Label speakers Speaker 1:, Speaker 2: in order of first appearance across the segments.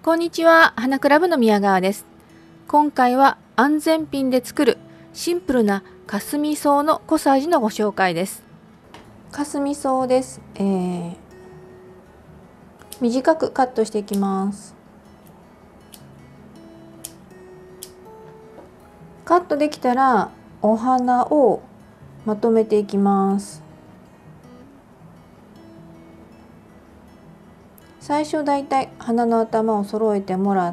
Speaker 1: こんにちは、花クラブの宮川です。今回は安全ピンで作るシンプルなかすみ草のコサージュのご紹介です。かすみ草です。短くカットしていきます。カットできたらお花をまとめていきます。最初だいたい花の頭を揃えてもらって、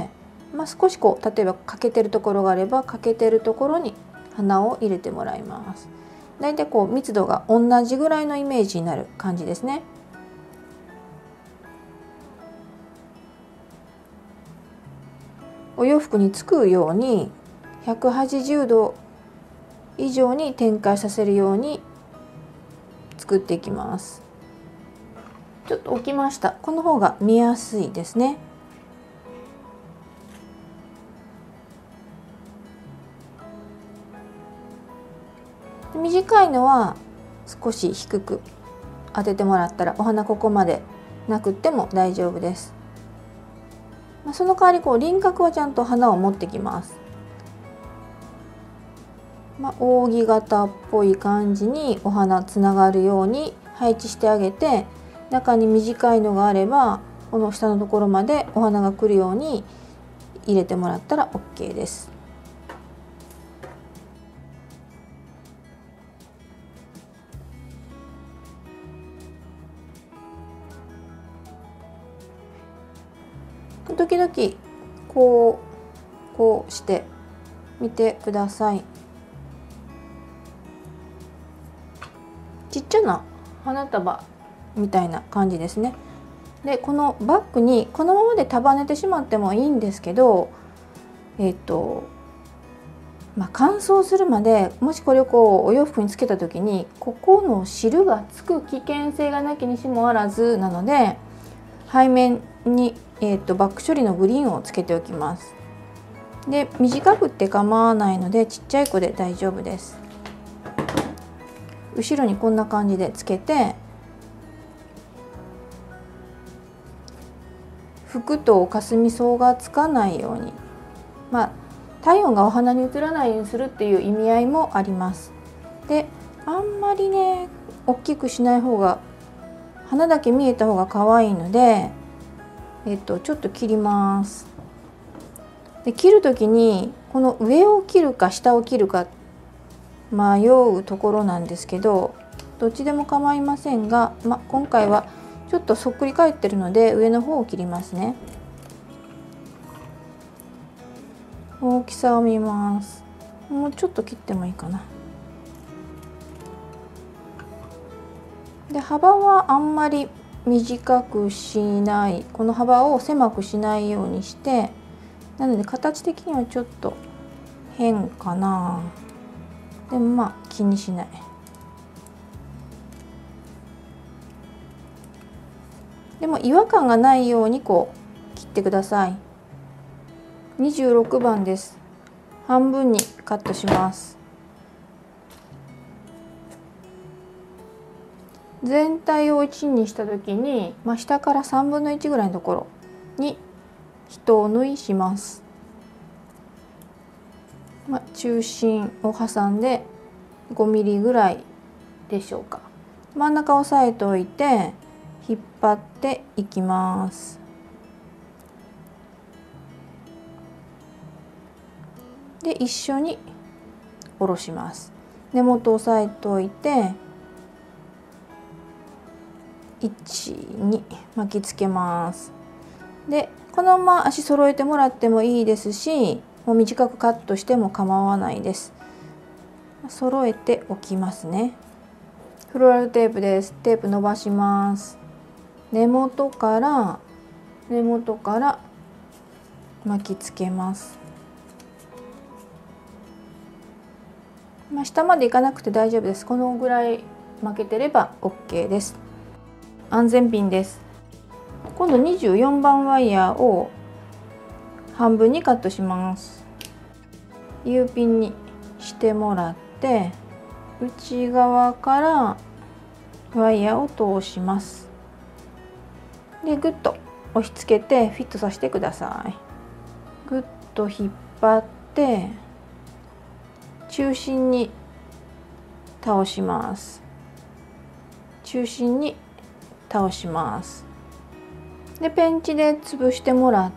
Speaker 1: 少し例えば欠けてるところがあれば欠けてるところに花を入れてもらいます。だいたい密度が同じぐらいのイメージになる感じですね。お洋服につくように180度以上に展開させるように作っていきます。ちょっと置きました。この方が見やすいですね。短いのは少し低く当ててもらったらお花ここまでなくっても大丈夫です。その代わり輪郭はちゃんと花を持ってきます。扇形っぽい感じにお花つながるように配置してあげて、中に短いのがあればこの下のところまでお花が来るように入れてもらったら OK です。時々こうしてみてください。ちっちゃな花束みたいな感じですね。でこのバッグにこのままで束ねてしまってもいいんですけど、乾燥するまでもしこれをお洋服につけた時にここの汁がつく危険性がなきにしもあらずなので、背面に、バック処理のグリーンをつけておきます。で短くって構わないのでちっちゃい子で大丈夫です。後ろにこんな感じでつけて、服とかすみ草がつかないように、体温がお花に移らないようにするっていう意味合いもあります。であんまりね大きくしない方が、花だけ見えた方が可愛いので、ちょっと切ります。で切る時にこの上を切るか下を切るか迷うところなんですけど、どっちでも構いませんが、今回はちょっとそっくり返ってるので上の方を切りますね。大きさを見ます。もうちょっと切ってもいいかな。で幅はあんまり短くしない、この幅を狭くしないようにして、なので形的にはちょっと変かな。でも気にしない。でも違和感がないように切ってください。26番です。半分にカットします。全体を1にした時に、下から3分の1ぐらいのところに一縫いします。中心を挟んで5ミリぐらいでしょうか。真ん中を押さえておいて引っ張っていきます。で一緒に下ろします。根元を押さえておいて1、2巻きつけます。でこのまま足揃えてもらってもいいですし、もう短くカットしても構わないです。揃えておきますね。フローラルテープです。テープ伸ばします。根元から巻きつけます。下までいかなくて大丈夫です。このぐらい巻けてれば OK です。安全ピンです。今度24番ワイヤーを半分にカットします。U ピンにしてもらって内側からワイヤーを通します。でぐっと押し付けてフィットさせてください。ぐっと引っ張って中心に倒します。中心に倒します。でペンチで潰してもらって、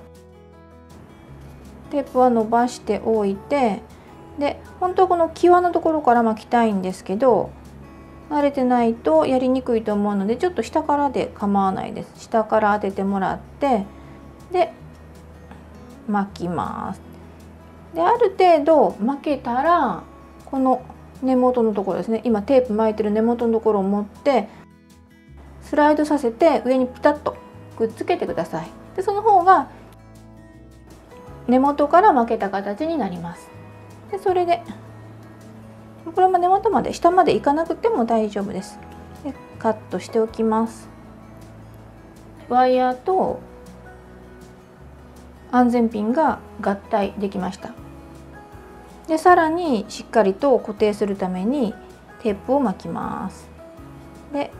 Speaker 1: テープは伸ばしておいて、で本当はこの際のところから巻きたいんですけど、慣れてないとやりにくいと思うので、ちょっと下からで構わないです。下から当ててもらって、で巻きます。である程度巻けたら、この根元のところですね、今テープ巻いてる根元のところを持ってスライドさせて上にピタッとくっつけてください。でその方が根元から巻けた形になります。でそれでこれも根元まで下までいかなくても大丈夫です。でカットしておきます。ワイヤーと安全ピンが合体できました。でさらにしっかりと固定するためにテープを巻きます。で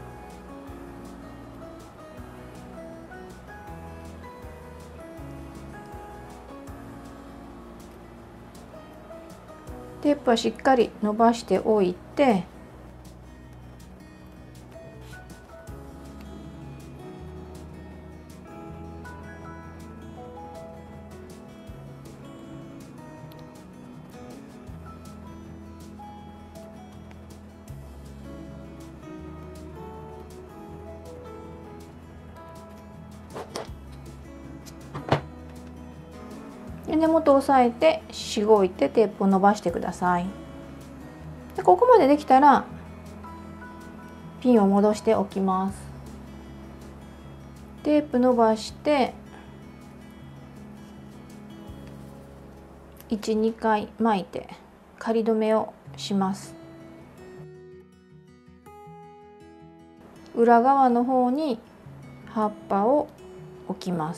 Speaker 1: テープはしっかり伸ばしておいて、根元を押さえてしごいてテープを伸ばしてください。でここまでできたらピンを戻しておきます。テープ伸ばして1、2回巻いて仮止めをします。裏側の方に葉っぱを置きます。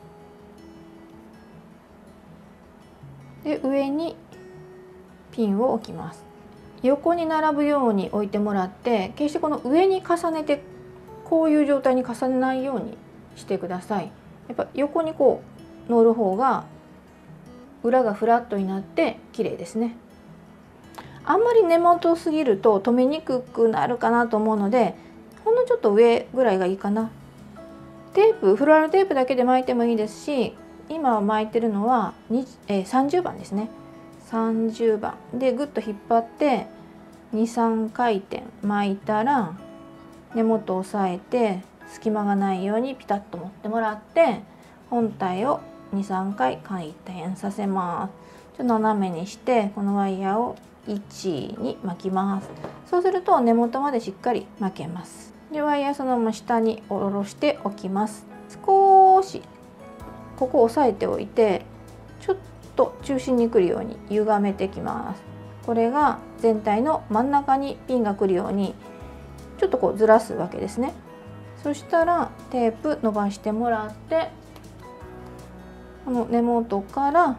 Speaker 1: で上にピンを置きます。横に並ぶように置いてもらって、決してこの上に重ねてこういう状態に重ねないようにしてください。やっぱ横にこう乗る方が裏がフラットになって綺麗ですね。あんまり根元すぎると留めにくくなるかなと思うので、ほんのちょっと上ぐらいがいいかな。テープ、フロアルテープだけで巻いてもいいですし、今巻いてるのは30番ですね。30番でぐっと引っ張って2、3回転巻いたら、根元を押さえて隙間がないようにピタッと持ってもらって、本体を2、3回回転させます。ちょっと斜めにしてこのワイヤーを1に巻きます。そうすると根元までしっかり巻けます。でワイヤーそのまま下に下ろしておきます。少しここを押さえておいて、ちょっと中心に来るように歪めてきます。これが全体の真ん中にピンが来るようにちょっとこうずらすわけですね。そしたらテープ伸ばしてもらって、この根元から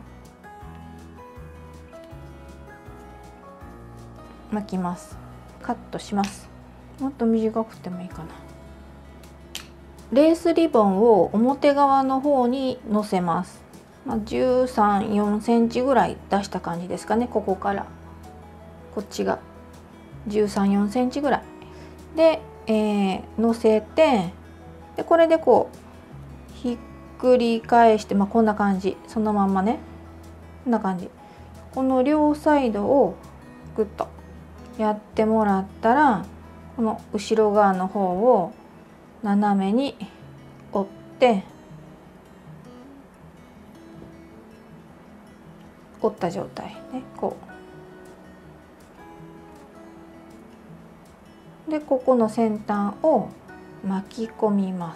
Speaker 1: 巻きます。カットします。もっと短くてもいいかな。レースリボンを表側の方に乗せます。13、4センチぐらい出した感じですかね。ここからこっちが13、4センチぐらいで、乗せて、でこれでこうひっくり返して、こんな感じ、そのまんまね、こんな感じ。この両サイドをグッとやってもらったら、この後ろ側の方を斜めに折って折った状態でこうで、ここの先端を巻き込みます。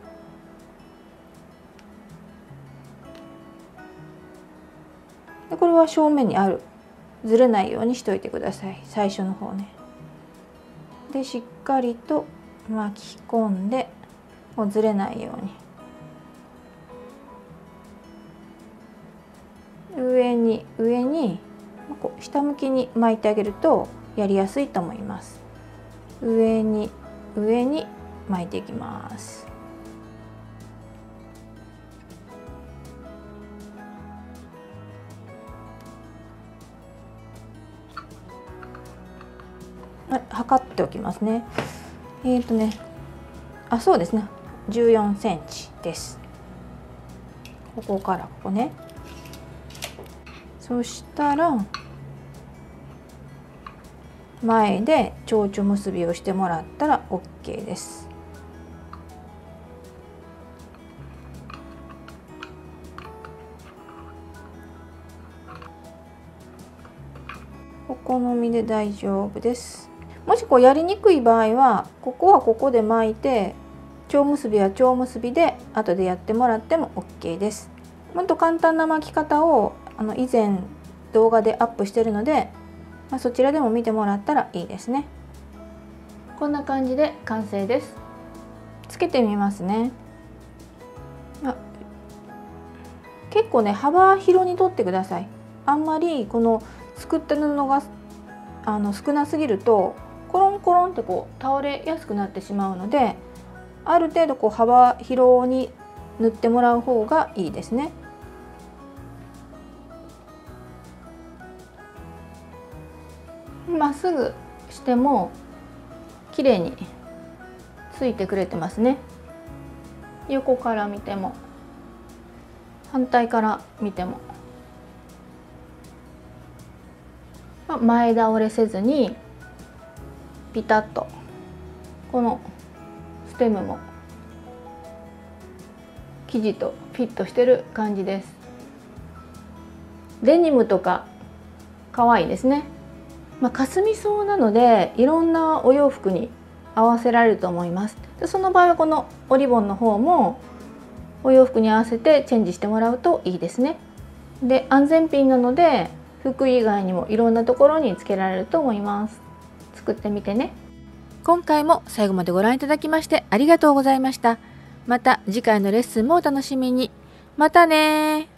Speaker 1: でこれは正面にある、ずれないようにしといてください、最初の方ね。でしっかりと巻き込んで、もうずれないように上にこう下向きに巻いてあげるとやりやすいと思います。上に巻いていきます。 測っておきますね。そうですね、14センチです。ここからここね。そしたら前で蝶々結びをしてもらったら OK です。お好みで大丈夫です。もしこうやりにくい場合はここはここで巻いて蝶結びは蝶結びで後でやってもらっても OK です。もっと簡単な巻き方を以前動画でアップしてるので、そちらでも見てもらったらいいですね。こんな感じで完成です。つけてみますね。結構ね、幅広に取ってください。あんまりこのすくった布が少なすぎるとコロンコロンってこう倒れやすくなってしまうので、ある程度こう幅広に塗ってもらう方がいいですね。まっすぐしても綺麗についてくれてますね。横から見ても反対から見ても、前倒れせずにピタッとこのステムも生地とフィットしてる感じです。デニムとか可愛いですね。かすみ草なのでいろんなお洋服に合わせられると思います。でその場合はこのおリボンの方もお洋服に合わせてチェンジしてもらうといいですね。で安全ピンなので服以外にもいろんなところにつけられると思います。作ってみてね。今回も最後までご覧いただきましてありがとうございました。また次回のレッスンもお楽しみに。またね。